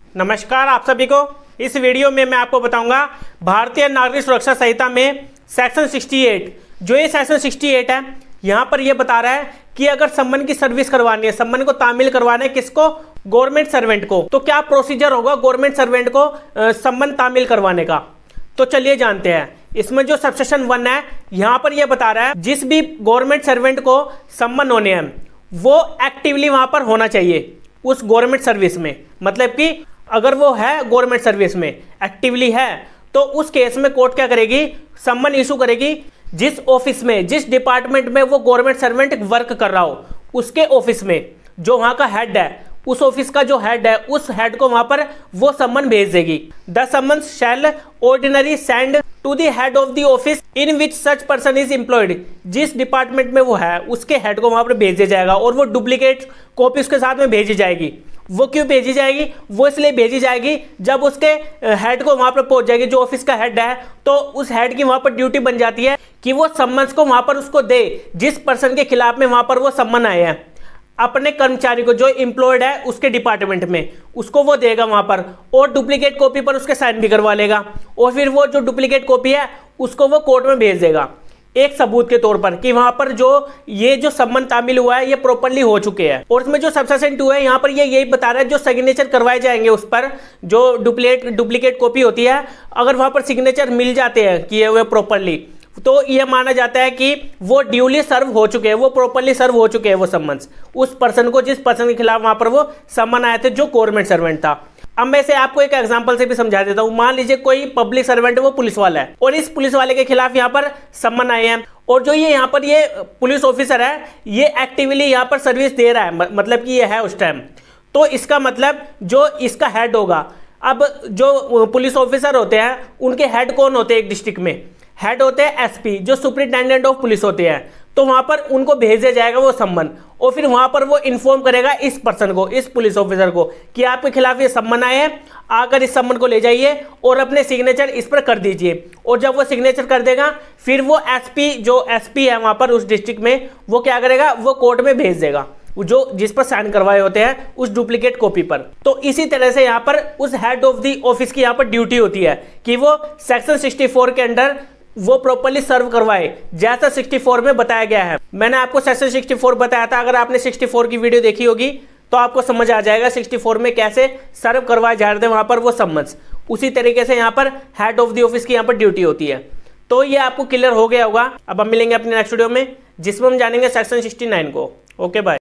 नमस्कार आप सभी को। इस वीडियो में मैं आपको बताऊंगा भारतीय नागरिक सुरक्षा संहिता में सेक्शन 68। जो ये सेक्शन 68 है यहाँ पर ये बता रहा है कि अगर सम्मन की सर्विस करवानी है, सम्मन को तामील करवाना है किसको, गवर्नमेंट सर्वेंट को, तो क्या प्रोसीजर होगा गवर्नमेंट सर्वेंट को सम्मन तामील करवाने का। तो चलिए जानते हैं। इसमें जो सबसेक्शन 1 है यहाँ पर यह बता रहा है जिस भी गवर्नमेंट सर्वेंट को सम्मन होने हैं वो एक्टिवली वहां पर होना चाहिए उस गवर्नमेंट सर्विस में। मतलब कि अगर वो है गवर्नमेंट सर्विस में, एक्टिवली है, तो उस केस में कोर्ट क्या करेगी, सम्मन इशू करेगी जिस ऑफिस में, जिस डिपार्टमेंट में वो गवर्नमेंट सर्वेंट वर्क कर रहा हो उसके ऑफिस में जो वहां का हेड है, उस ऑफिस का जो हेड है उस हेड को वहां पर वो सम्मन भेज देगी। The summons shall ordinary send to the head of the office in which such person is employed. जिस डिपार्टमेंट में वो है उसके हेड को वहां पर भेज दिया जाएगा और वो डुप्लीकेट कॉपी उसके साथ में भेजी जाएगी। वो क्यों भेजी जाएगी, वो इसलिए भेजी जाएगी जब उसके हेड को वहां पर पहुंच जाएगी, जो ऑफिस का हेड है, तो उस हेड की वहां पर ड्यूटी बन जाती है कि वो सम्मन्स को वहां पर उसको दे जिस पर्सन के खिलाफ में वहां पर वो सम्मन आए हैं। अपने कर्मचारी को जो एम्प्लॉयड है उसके डिपार्टमेंट में उसको वो देगा वहां पर, और डुप्लीकेट कॉपी पर उसके साइन भी करवा लेगा, और फिर वो जो डुप्लीकेट कॉपी है उसको वो कोर्ट में भेज देगा एक सबूत के तौर पर कि वहां पर जो ये जो सम्मन तामील हुआ है ये प्रॉपर्ली हो चुके हैं। और इसमें जो सबसेक्शन 2 है यहाँ पर ये यही बता रहा है जो सिग्नेचर करवाए जाएंगे उस पर, जो डुप्लीकेट कॉपी होती है, अगर वहां पर सिग्नेचर मिल जाते हैं कि ये प्रॉपर्ली, तो यह माना जाता है कि वो ड्यूली सर्व हो चुके हैं, वो प्रॉपर्ली सर्व हो चुके हैं वो सम्मन्स उस पर्सन को, जिस पर्सन के खिलाफ वहां पर वो सम्मन आए थे जो गवर्नमेंट सर्वेंट था। अब मैं से आपको एक एग्जांपल से भी समझा देता हूं। मान लीजिए कोई पब्लिक सर्वेंट है, वो पुलिस वाला है, और इस पुलिस वाले के खिलाफ यहाँ पर सम्मन आए हैं, और जो ये यहाँ पर ये पुलिस ऑफिसर है ये एक्टिवली यहाँ पर सर्विस दे रहा है, मतलब कि ये है उस टाइम, तो इसका मतलब जो इसका हेड होगा, अब जो पुलिस ऑफिसर होते हैं उनके हेड कौन होते हैं, एक डिस्ट्रिक्ट में हेड होते हैं एसपी, जो सुपरिटेंडेंट ऑफ पुलिस होते हैं, तो वहां पर उनको भेज दिया जाएगा वो सम्मन, और फिर वहां पर वो इन्फॉर्म करेगा इस पर्सन को, इस पुलिस ऑफिसर को, कि आपके खिलाफ ये सम्मन आए हैं, आकर इस सम्मन को ले जाइए और अपने सिग्नेचर इस पर कर दीजिए। और जब वो सिग्नेचर कर देगा फिर वो एसपी, जो एसपी है वहां पर उस डिस्ट्रिक्ट में, वो क्या करेगा, वो कोर्ट में भेज देगा जो जिस पर साइन करवाए होते हैं उस डुप्लीकेट कॉपी पर। तो इसी तरह से यहाँ पर उस हेड ऑफ द ऑफिस की यहाँ पर ड्यूटी होती है कि वो सेक्शन 64 के अंडर वो प्रॉपर्ली सर्व करवाए जैसा 64 में बताया गया है। मैंने आपको सेक्शन 64 बताया था, अगर आपने 64 की वीडियो देखी होगी तो आपको समझ आ जाएगा 64 में कैसे सर्व करवाए जा रहे थे वहां पर वो सम्मन्स। उसी तरीके से यहाँ पर हेड ऑफ द ऑफिस की यहाँ पर ड्यूटी होती है। तो ये आपको क्लियर हो गया होगा। अब हम मिलेंगे अपने नेक्स्ट वीडियो में जिसमें हम जानेंगे सेक्शन 69 को। Okay bye.